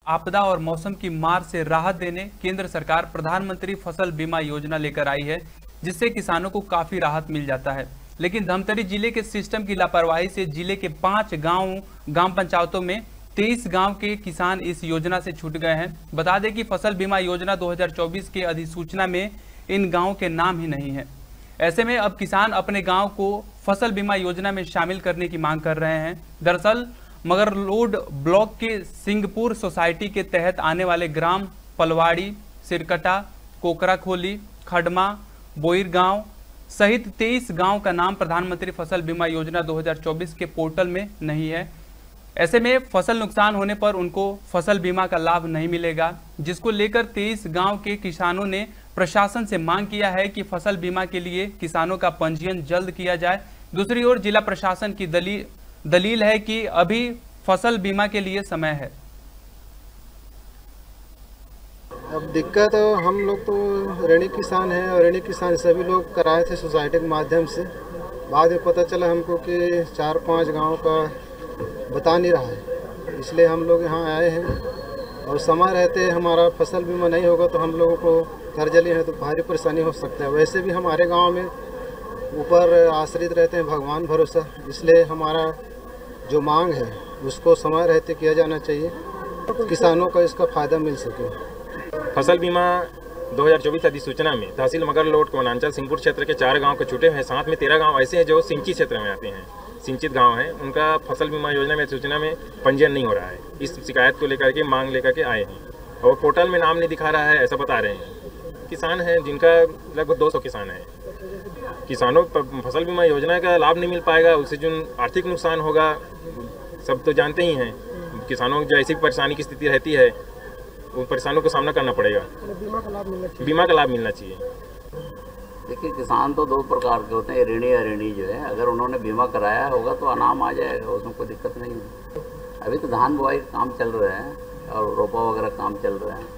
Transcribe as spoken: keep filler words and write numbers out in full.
आपदा और मौसम की मार से राहत देने केंद्र सरकार प्रधानमंत्री फसल बीमा योजना लेकर आई है, जिससे किसानों को काफी राहत मिल जाता है। लेकिन धमतरी जिले के सिस्टम की लापरवाही से जिले के पांच गांव ग्राम पंचायतों में तेईस गांव के किसान इस योजना से छूट गए हैं। बता दें कि फसल बीमा योजना दो हज़ार चौबीस के अधिसूचना में इन गांवों के नाम ही नहीं है। ऐसे में अब किसान अपने गांव को फसल बीमा योजना में शामिल करने की मांग कर रहे हैं। दरअसल मगरलोड ब्लॉक के सिंहपुर सोसाइटी के तहत आने वाले ग्राम पलवाड़ी, सिरकटा, कोकराखोली, खडमा, बोईर गांव सहित तेईस गांव का नाम प्रधानमंत्री फसल बीमा योजना दो हज़ार चौबीस के पोर्टल में नहीं है। ऐसे में फसल नुकसान होने पर उनको फसल बीमा का लाभ नहीं मिलेगा, जिसको लेकर तेईस गांव के किसानों ने प्रशासन से मांग किया है कि फसल बीमा के लिए किसानों का पंजीयन जल्द किया जाए। दूसरी ओर जिला प्रशासन की दलील दलील है कि अभी फसल बीमा के लिए समय है। अब दिक्कत तो हम लोग तो ऋणी किसान हैं और ऋणी किसान सभी लोग कराए थे सोसाइटी के माध्यम से। बाद में पता चला हमको कि चार पांच गांव का बता नहीं रहा है, इसलिए हम लोग यहाँ आए हैं। और समय रहते हमारा फसल बीमा नहीं होगा तो हम लोगों को कर्ज लिए हैं तो भारी परेशानी हो सकता है। वैसे भी हमारे गांव में ऊपर आश्रित रहते हैं भगवान भरोसा, इसलिए हमारा जो मांग है उसको समय रहते किया जाना चाहिए, किसानों को इसका फ़ायदा मिल सके। फसल बीमा दो हज़ार चौबीस अधिसूचना में तहसील मगरलोड कोनांचल सिंहपुर क्षेत्र के चार गांव को छूटे हैं। साथ में तेरह गांव ऐसे हैं जो सिंची क्षेत्र में आते हैं, सिंचित गांव हैं, उनका फसल बीमा योजना में सूचना में पंजीयन नहीं हो रहा है। इस शिकायत को लेकर के मांग लेकर के आए हैं और पोर्टल में नाम नहीं दिखा रहा है, ऐसा बता रहे हैं। किसान हैं जिनका लगभग दो सौ किसान हैं। किसानों को फसल बीमा योजना का लाभ नहीं मिल पाएगा, उससे जो आर्थिक नुकसान होगा सब तो जानते ही हैं। किसानों को जो ऐसी परेशानी की स्थिति रहती है उन परेशानियों का सामना करना पड़ेगा। बीमा का लाभ मिलना चाहिए। बीमा का लाभ मिलना चाहिए। देखिए, किसान तो दो प्रकार के होते हैं, ऋणी अऋणी जो है। अगर उन्होंने बीमा कराया होगा तो अनाम आ जाएगा, उसमें कोई दिक्कत नहीं है। अभी तो धान बुआई का काम चल रहा है और रोपा वगैरह काम चल रहा है।